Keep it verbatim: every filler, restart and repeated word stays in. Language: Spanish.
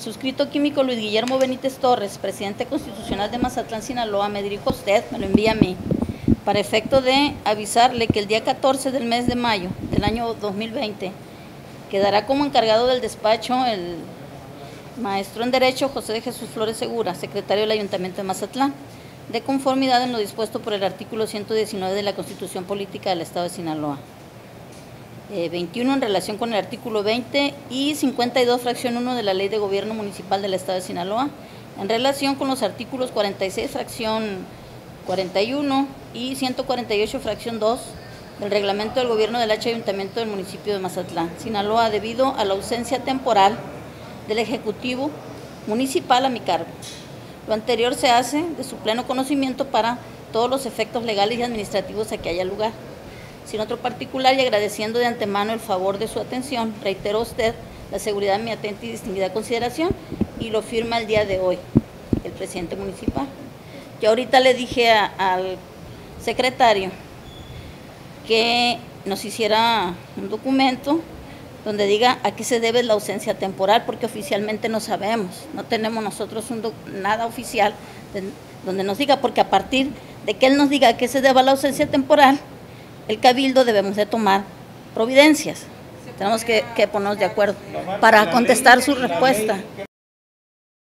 El suscrito químico Luis Guillermo Benítez Torres, presidente constitucional de Mazatlán, Sinaloa, me dirijo a usted, me lo envía a mí, para efecto de avisarle que el día catorce del mes de mayo del año dos mil veinte quedará como encargado del despacho el maestro en Derecho José de Jesús Flores Segura, secretario del Ayuntamiento de Mazatlán, de conformidad en lo dispuesto por el artículo ciento diecinueve de la Constitución Política del Estado de Sinaloa. Eh, veintiuno en relación con el artículo veinte y cincuenta y dos fracción uno de la Ley de Gobierno Municipal del Estado de Sinaloa, en relación con los artículos cuarenta y seis fracción cuarenta y uno y ciento cuarenta y ocho fracción dos del Reglamento del Gobierno del H Ayuntamiento del municipio de Mazatlán, Sinaloa, debido a la ausencia temporal del Ejecutivo Municipal a mi cargo. Lo anterior se hace de su pleno conocimiento para todos los efectos legales y administrativos a que haya lugar. Sin otro particular y agradeciendo de antemano el favor de su atención, reitero a usted la seguridad de mi atenta y distinguida consideración, y lo firma el día de hoy el presidente municipal. Yo ahorita le dije a, al secretario que nos hiciera un documento donde diga a qué se debe la ausencia temporal, porque oficialmente no sabemos, no tenemos nosotros un nada oficial de, donde nos diga, porque a partir de que él nos diga a qué se deba la ausencia temporal, el Cabildo debemos de tomar providencias. Tenemos que, que ponernos de acuerdo para contestar su respuesta.